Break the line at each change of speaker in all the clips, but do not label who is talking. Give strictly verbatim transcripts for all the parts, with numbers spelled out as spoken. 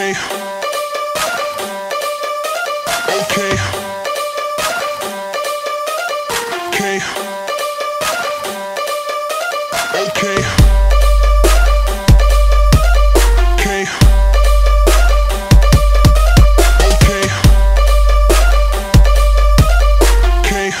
Okay. Okay. Okay. Okay. Okay. Okay. Okay.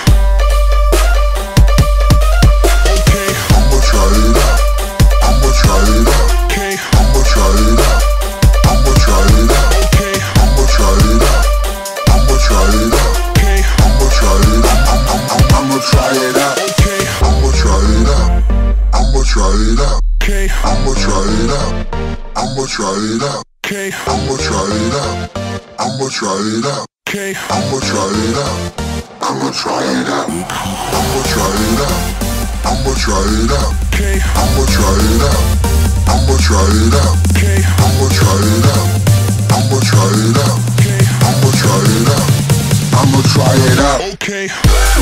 Okay.
I'ma try it out. I'ma try it out.
Okay.
I'ma try it out. I'ma try it out.
Okay.
I'ma try it out. I'ma try it out.
Okay.
I'ma try it out. I'm, I'm, I'm, I'ma try it out.
Okay.
I'ma try it out. I'ma try it out.
Okay.
I'ma try it out. I'ma try it out.
Okay.
I'ma try it out. I'ma try it out.
Okay.
I'ma try it out. I'ma try it out. I'ma try it out. I'ma try it out.
Okay.
I'ma try it out. I'ma try it out.
Okay.
I'ma try it out. I'ma try it out.
Okay.
I'ma try it out. I'ma try it out.
Okay.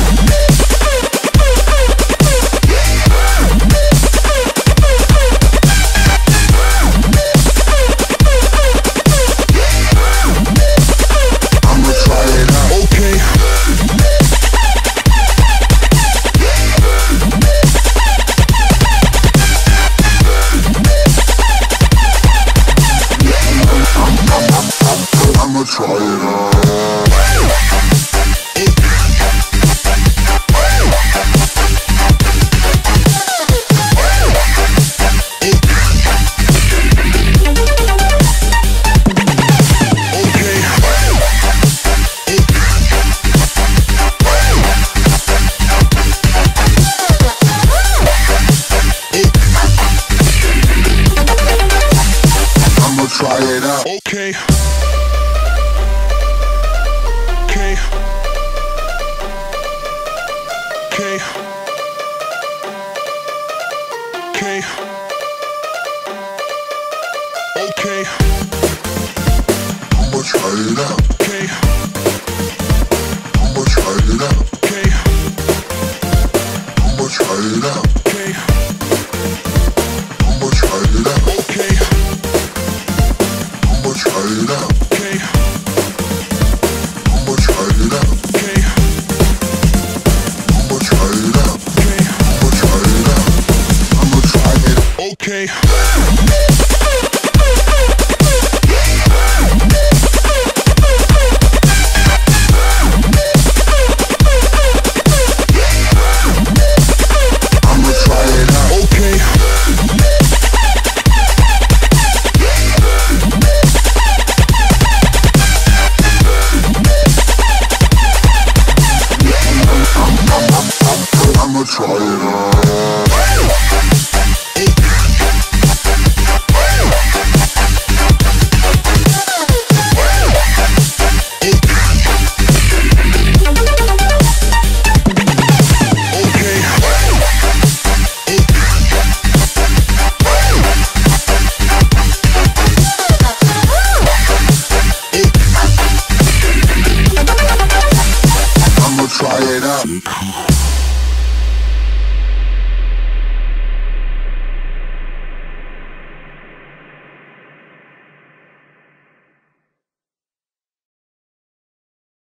I'ma try it out.
Okay.
I'ma try it out. Try it out.
Okay. Okay. Okay. Okay. Okay.
I'ma try it out.
Okay.
I'ma try it out.
Okay.
I'ma try it out.
Okay.
I'ma try it out.
Okay.
I'ma try it out.
Okay.
I'ma try it out.
Okay.
I'ma try it out.
Okay.
I'ma try it out. I'ma try it out.
Okay.
I'ma try it out.
Okay.
I'ma try it out. I'ma try it out.